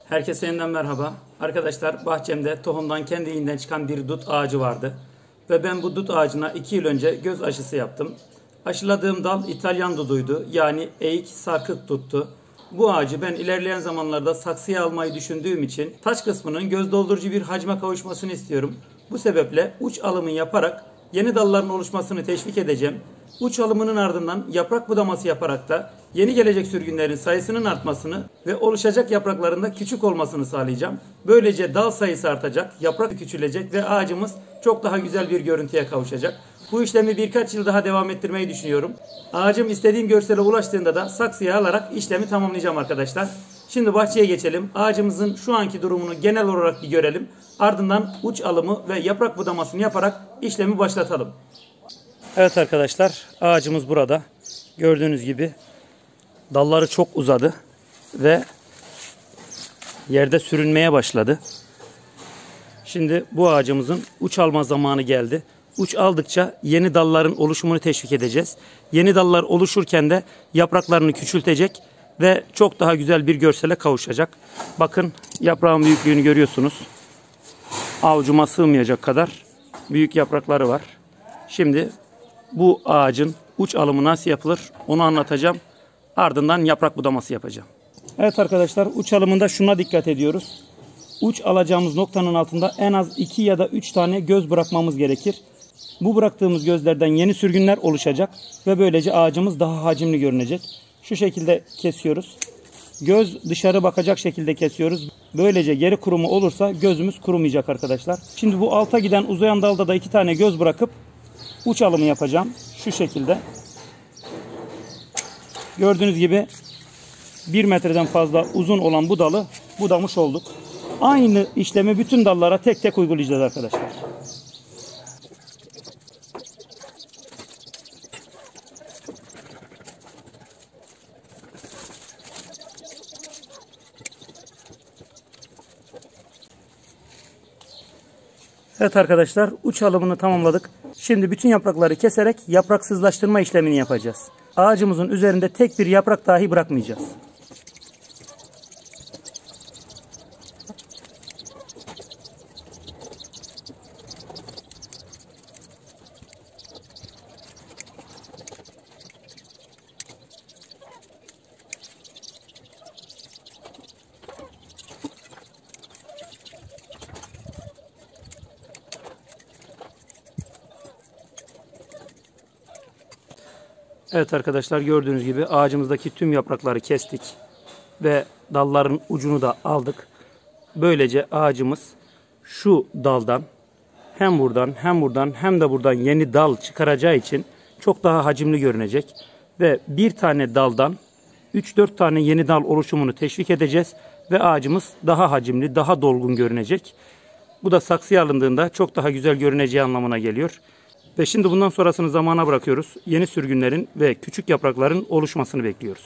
Herkese yeniden merhaba. Arkadaşlar bahçemde tohumdan kendiliğinden çıkan bir dut ağacı vardı. Ve ben bu dut ağacına 2 yıl önce göz aşısı yaptım. Aşıladığım dal İtalyan duduydu. Yani eğik sarkık duttu. Bu ağacı ben ilerleyen zamanlarda saksıya almayı düşündüğüm için taç kısmının göz doldurucu bir hacme kavuşmasını istiyorum. Bu sebeple uç alımı yaparak yeni dalların oluşmasını teşvik edeceğim. Uç alımının ardından yaprak budaması yaparak da yeni gelecek sürgünlerin sayısının artmasını ve oluşacak yapraklarında küçük olmasını sağlayacağım. Böylece dal sayısı artacak, yaprak küçülecek ve ağacımız çok daha güzel bir görüntüye kavuşacak. Bu işlemi birkaç yıl daha devam ettirmeyi düşünüyorum. Ağacım istediğim görsele ulaştığında da saksıya alarak işlemi tamamlayacağım arkadaşlar. Şimdi bahçeye geçelim. Ağacımızın şu anki durumunu genel olarak bir görelim. Ardından uç alımı ve yaprak budamasını yaparak işlemi başlatalım. Evet arkadaşlar, ağacımız burada. Gördüğünüz gibi dalları çok uzadı ve yerde sürünmeye başladı. Şimdi bu ağacımızın uç alma zamanı geldi. Uç aldıkça yeni dalların oluşumunu teşvik edeceğiz. Yeni dallar oluşurken de yapraklarını küçültecek ve çok daha güzel bir görsele kavuşacak. Bakın yaprağın büyüklüğünü görüyorsunuz. Avucuma sığmayacak kadar büyük yaprakları var. Şimdi bu ağacın uç alımı nasıl yapılır onu anlatacağım. Ardından yaprak budaması yapacağım. Evet arkadaşlar, uç alımında şuna dikkat ediyoruz. Uç alacağımız noktanın altında en az 2 ya da 3 tane göz bırakmamız gerekir. Bu bıraktığımız gözlerden yeni sürgünler oluşacak ve böylece ağacımız daha hacimli görünecek. Şu şekilde kesiyoruz. Göz dışarı bakacak şekilde kesiyoruz. Böylece geri kurumu olursa gözümüz kurumayacak arkadaşlar. Şimdi bu alta giden uzayan dalda da 2 tane göz bırakıp uç alımı yapacağım. Şu şekilde. Gördüğünüz gibi 1 metreden fazla uzun olan bu dalı budamış olduk. Aynı işlemi bütün dallara tek tek uygulayacağız arkadaşlar. Evet arkadaşlar, uç alımını tamamladık. Şimdi bütün yaprakları keserek yapraksızlaştırma işlemini yapacağız. Ağacımızın üzerinde tek bir yaprak dahi bırakmayacağız. Evet arkadaşlar, gördüğünüz gibi ağacımızdaki tüm yaprakları kestik ve dalların ucunu da aldık. Böylece ağacımız şu daldan hem buradan hem de buradan yeni dal çıkaracağı için çok daha hacimli görünecek. Ve bir tane daldan 3-4 tane yeni dal oluşumunu teşvik edeceğiz ve ağacımız daha hacimli, daha dolgun görünecek. Bu da saksıya alındığında çok daha güzel görüneceği anlamına geliyor. Ve şimdi bundan sonrasını zamana bırakıyoruz. Yeni sürgünlerin ve küçük yaprakların oluşmasını bekliyoruz.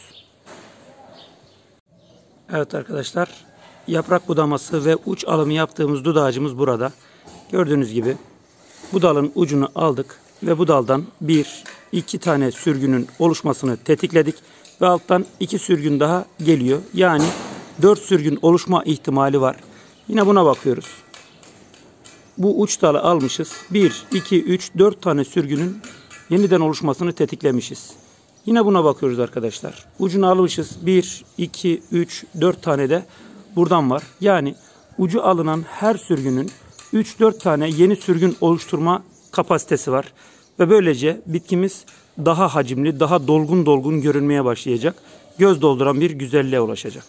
Evet arkadaşlar, yaprak budaması ve uç alımı yaptığımız dut ağacımız burada. Gördüğünüz gibi bu dalın ucunu aldık ve bu daldan 1-2 tane sürgünün oluşmasını tetikledik. Ve alttan 2 sürgün daha geliyor. Yani 4 sürgün oluşma ihtimali var. Yine buna bakıyoruz. Bu uç dalı almışız. 1, 2, 3, 4 tane sürgünün yeniden oluşmasını tetiklemişiz. Yine buna bakıyoruz arkadaşlar. Ucunu almışız. 1, 2, 3, 4 tane de buradan var. Yani ucu alınan her sürgünün 3-4 tane yeni sürgün oluşturma kapasitesi var. Ve böylece bitkimiz daha hacimli, daha dolgun görünmeye başlayacak. Göz dolduran bir güzelliğe ulaşacak.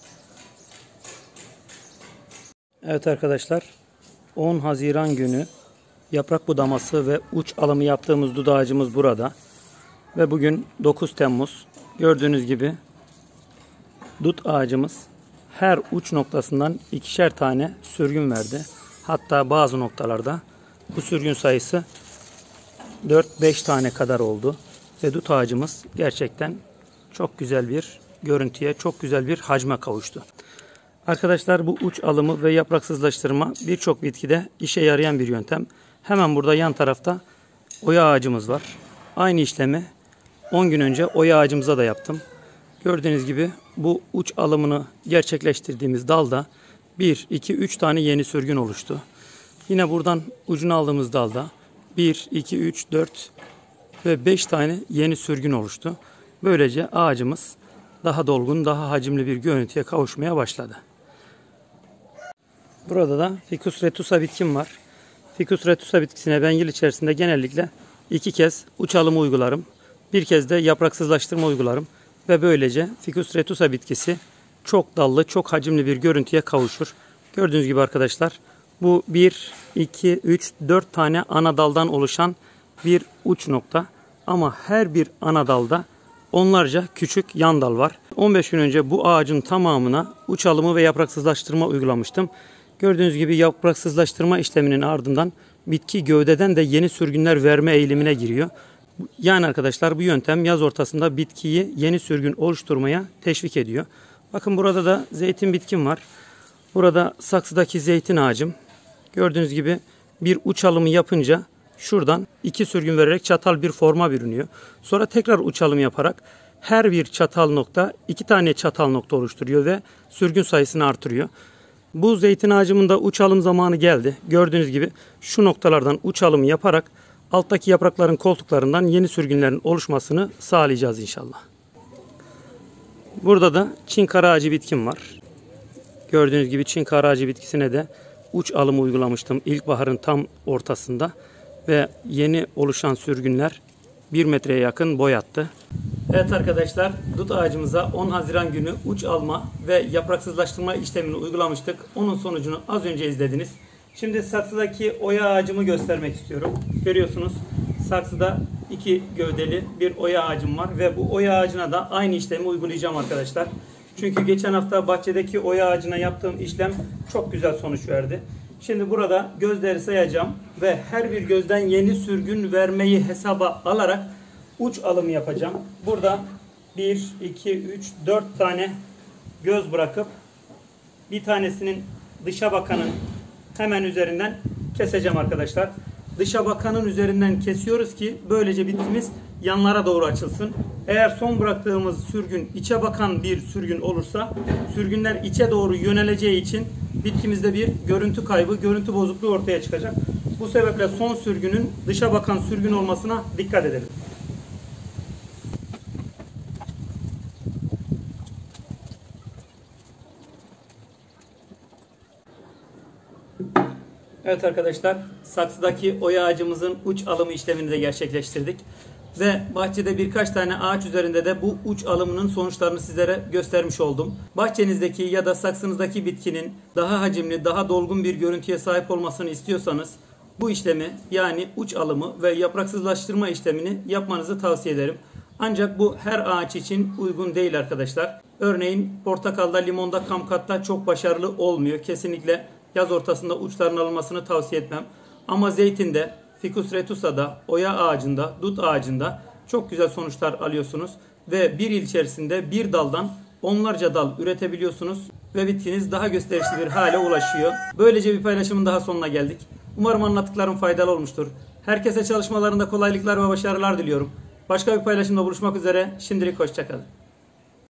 Evet arkadaşlar, 10 Haziran günü yaprak budaması ve uç alımı yaptığımız dut ağacımız burada. Ve bugün 9 Temmuz. Gördüğünüz gibi dut ağacımız her uç noktasından 2'şer tane sürgün verdi. Hatta bazı noktalarda bu sürgün sayısı 4-5 tane kadar oldu. Ve dut ağacımız gerçekten çok güzel bir görüntüye, çok güzel bir hacme kavuştu. Arkadaşlar, bu uç alımı ve yapraksızlaştırma birçok bitkide işe yarayan bir yöntem. Hemen burada yan tarafta oya ağacımız var. Aynı işlemi 10 gün önce oya ağacımıza da yaptım. Gördüğünüz gibi bu uç alımını gerçekleştirdiğimiz dalda 1, 2, 3 tane yeni sürgün oluştu. Yine buradan ucunu aldığımız dalda 1, 2, 3, 4 ve 5 tane yeni sürgün oluştu. Böylece ağacımız daha dolgun, daha hacimli bir görüntüye kavuşmaya başladı. Burada da Ficus retusa bitkim var. Ficus retusa bitkisine ben yıl içerisinde genellikle 2 kez uç alımı uygularım. Bir kez de yapraksızlaştırma uygularım. Ve böylece Ficus retusa bitkisi çok dallı, çok hacimli bir görüntüye kavuşur. Gördüğünüz gibi arkadaşlar bu 1, 2, 3, 4 tane ana daldan oluşan bir uç nokta. Ama her bir ana dalda onlarca küçük yan dal var. 15 gün önce bu ağacın tamamına uç alımı ve yapraksızlaştırma uygulamıştım. Gördüğünüz gibi yapraksızlaştırma işleminin ardından bitki gövdeden de yeni sürgünler verme eğilimine giriyor. Yani arkadaşlar bu yöntem yaz ortasında bitkiyi yeni sürgün oluşturmaya teşvik ediyor. Bakın burada da zeytin bitkim var. Burada saksıdaki zeytin ağacım. Gördüğünüz gibi bir uç alımı yapınca şuradan 2 sürgün vererek çatal bir forma bürünüyor. Sonra tekrar uç alım yaparak her bir çatal nokta 2 tane çatal nokta oluşturuyor ve sürgün sayısını artırıyor. Bu zeytin ağacımın da uç alım zamanı geldi. Gördüğünüz gibi şu noktalardan uç alımı yaparak alttaki yaprakların koltuklarından yeni sürgünlerin oluşmasını sağlayacağız inşallah. Burada da Çin kara ağacı bitkim var. Gördüğünüz gibi Çin kara ağacı bitkisine de uç alımı uygulamıştım ilkbaharın tam ortasında. Ve yeni oluşan sürgünler 1 metreye yakın boy attı. Evet arkadaşlar, dut ağacımıza 10 Haziran günü uç alma ve yapraksızlaştırma işlemini uygulamıştık. Onun sonucunu az önce izlediniz. Şimdi saksıdaki oya ağacımı göstermek istiyorum. Görüyorsunuz saksıda 2 gövdeli bir oya ağacım var ve bu oya ağacına da aynı işlemi uygulayacağım arkadaşlar. Çünkü geçen hafta bahçedeki oya ağacına yaptığım işlem çok güzel sonuç verdi. Şimdi burada gözleri sayacağım ve her bir gözden yeni sürgün vermeyi hesaba alarak uç alımı yapacağım. Burada 1, 2, 3, 4 tane göz bırakıp bir tanesinin dışa bakanın hemen üzerinden keseceğim arkadaşlar. Dışa bakanın üzerinden kesiyoruz ki böylece bitkimiz yanlara doğru açılsın. Eğer son bıraktığımız sürgün içe bakan bir sürgün olursa sürgünler içe doğru yöneleceği için bitkimizde bir görüntü kaybı, görüntü bozukluğu ortaya çıkacak. Bu sebeple son sürgünün dışa bakan sürgün olmasına dikkat edelim. Evet arkadaşlar, saksıdaki oya ağacımızın uç alımı işlemini de gerçekleştirdik. Ve bahçede birkaç tane ağaç üzerinde de bu uç alımının sonuçlarını sizlere göstermiş oldum. Bahçenizdeki ya da saksınızdaki bitkinin daha hacimli, daha dolgun bir görüntüye sahip olmasını istiyorsanız bu işlemi, yani uç alımı ve yapraksızlaştırma işlemini yapmanızı tavsiye ederim. Ancak bu her ağaç için uygun değil arkadaşlar. Örneğin portakalda, limonda, kamkatta çok başarılı olmuyor. Kesinlikle yaz ortasında uçların alınmasını tavsiye etmem. Ama zeytinde, Ficus retusa'da, oya ağacında, dut ağacında çok güzel sonuçlar alıyorsunuz. Ve bir yıl içerisinde bir daldan onlarca dal üretebiliyorsunuz. Ve bitkiniz daha gösterişli bir hale ulaşıyor. Böylece bir paylaşımın daha sonuna geldik. Umarım anlattıklarım faydalı olmuştur. Herkese çalışmalarında kolaylıklar ve başarılar diliyorum. Başka bir paylaşımda buluşmak üzere. Şimdilik hoşça kalın.